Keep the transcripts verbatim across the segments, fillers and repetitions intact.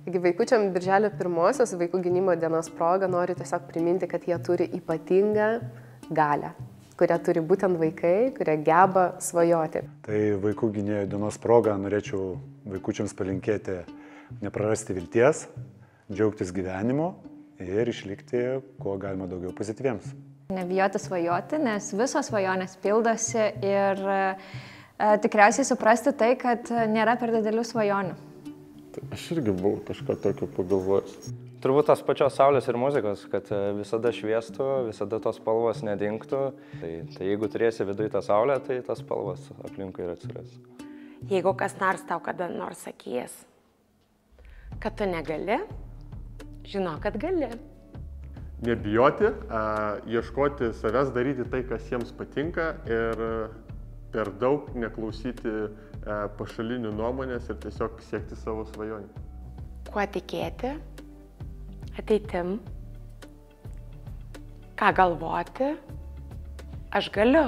Taigi vaikučiam birželio pirmosios vaikų gynimo dienos proga noriu tiesiog priminti, kad jie turi ypatingą galią, kurią turi būtent vaikai, kurie geba svajoti. Tai vaikų gynėjo dienos proga norėčiau vaikučiams palinkėti neprarasti vilties, džiaugtis gyvenimu ir išlikti kuo galima daugiau pozityviems. Nebijoti svajoti, nes visos svajonės pildosi ir e, tikriausiai suprasti tai, kad nėra per didelių svajonių. Tai aš irgi buvau kažką tokio pagalvojęs. Turbūt tos pačios saulės ir muzikos, kad visada šviestų, visada tos spalvos nedingtų. Tai, tai jeigu turėsi viduje tą saulę, tai tas spalvos aplinkui ir atsiras. Jeigu kas nors tau kada nors sakys, kad tu negali, žinok, kad gali. Nebijoti, ieškoti savęs, daryti tai, kas jiems patinka ir per daug neklausyti pašalinių nuomonės ir tiesiog siekti savo svajonių. Kuo tikėti, ateitim, ką galvoti, aš galiu,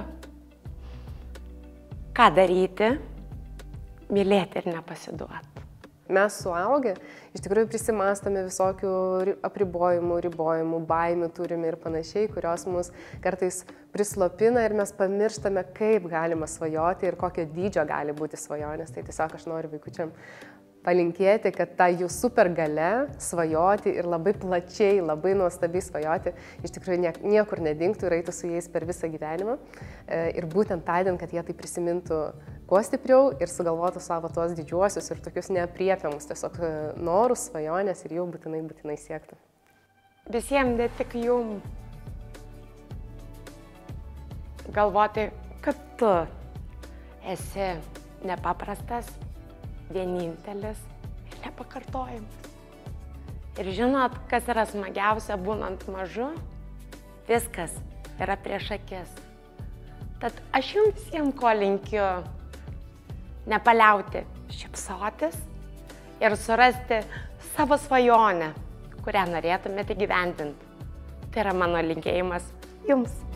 ką daryti, mylėti ir nepasiduoti. Mes suaugę iš tikrųjų prisimastome visokių apribojimų, ribojimų, baimių turime ir panašiai, kurios mus kartais prislopina ir mes pamirštame, kaip galima svajoti ir kokio dydžio gali būti svajonės. Tai tiesiog aš noriu vaikučiam palinkėti, kad ta jų super galia svajoti ir labai plačiai, labai nuostabiai svajoti iš tikrųjų niekur nedingtų ir eitų su jais per visą gyvenimą. Ir būtent tądien, kad jie tai prisimintų kuo stipriau ir sugalvotų savo tuos didžiuosius ir tokius neapriepiamus tiesiog norus, svajonės ir jau būtinai, būtinai siektų. Visiems, ne tik jum, galvoti, kad tu esi nepaprastas, vienintelis ir nepakartojamas. Ir žinot, kas yra smagiausia būnant mažu? Viskas yra prieš akis. Tad aš jums visiems ko linkiu nepaliauti šypsotis ir surasti savo svajonę, kurią norėtumėte įgyvendinti. Tai yra mano linkėjimas jums.